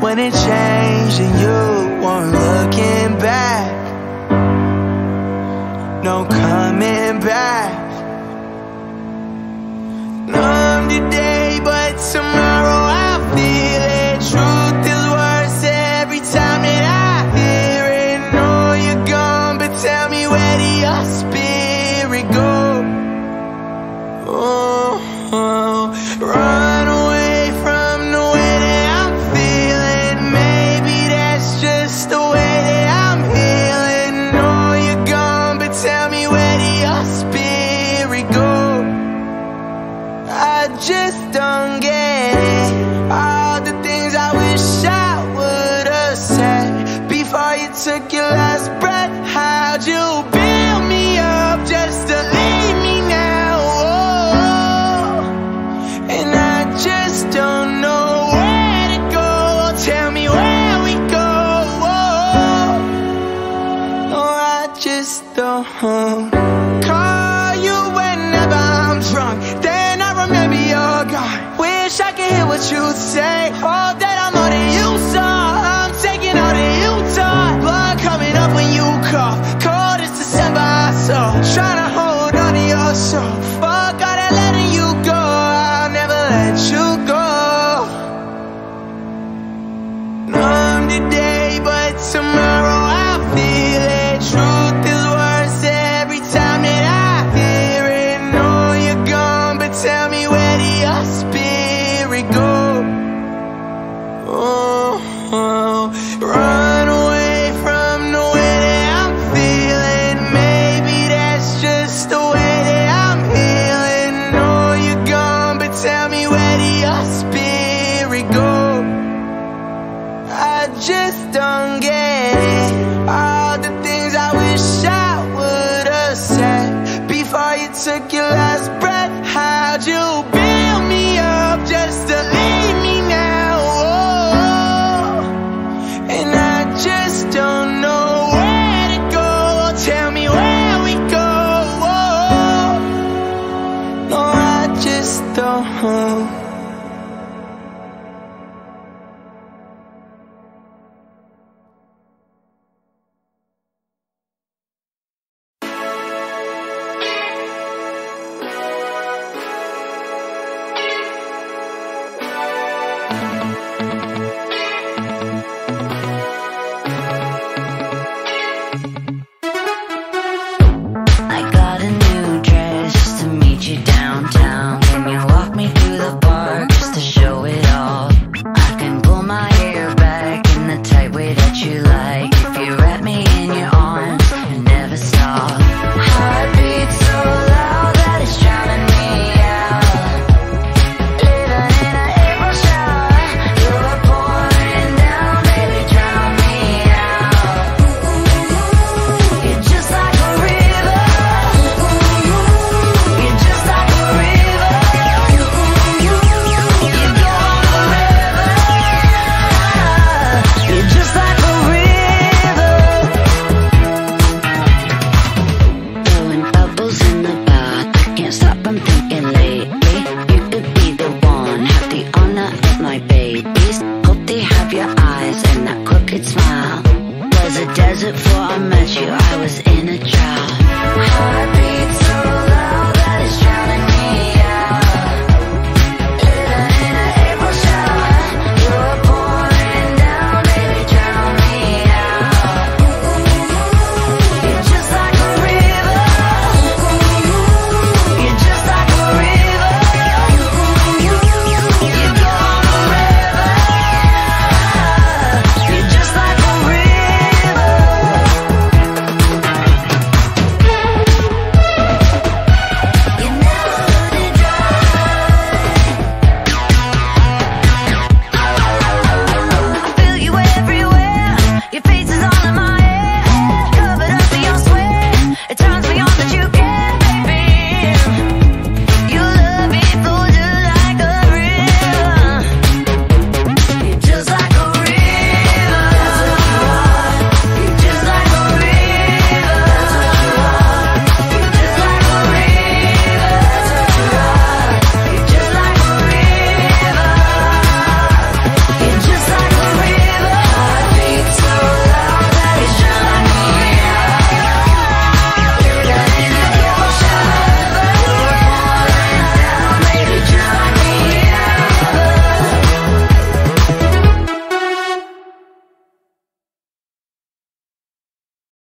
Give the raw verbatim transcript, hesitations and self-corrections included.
when it changed and you weren't looking back. No coming back. Numb today, but tomorrow I feel it. Truth is worse every time that I hear it. Know you're gone, but tell me, where did your spirit go? Oh, oh, run away from the way that I'm feeling. Maybe that's just the way that I'm healing. Know you're gone, but tell me, where did your spirit go? I just don't get it. All the things I wish I would've said before you took your last breath. How'd you build me up just to leave me now? Oh, and I just don't know where to go. Tell me where we go. Oh, no, I just don't call you whenever I'm drunk. Then I remember you're gone. Wish I could hear what you say. All that I'm more than you saw. I'm taking all that you taught. Blood coming up when you cough. Cold as December I saw. Trying to hold on to your soul. Fuck all that letting you go. I'll never let you go. Numb today, but tomorrow I feel it. Truth is worse every time that I hear it. Know you're gone, but tell me, where did your spirit go? Oh, oh, run away from the way that I'm feeling. Maybe that's just the way that I'm healing. Know you're gone, but tell me, where did your spirit go? I just don't get it. All the things I wish I would've said before you took your last breath. How'd you build me up just to leave me now? Oh, and I just don't know where to go. Tell me where we go. Oh, no, I just don't. I got a new dress just to meet you downtown. Can you walk me through the park just to show it all? I can pull my hair back in the tight way that you like. If you wrap me in your arms and never stop. Heartbeat so loud that it's drowning me out. Living in an April shower, you're pouring down, baby, drown me out. You're just like a river. You're just like a river. You go on forever. You're just like a river. Blowing bubbles in the bath. Can't stop, I'm thinking lately. You could be the one, have the honor of my babies. Hope they have your eyes and that crooked smile. Was a desert before I met you.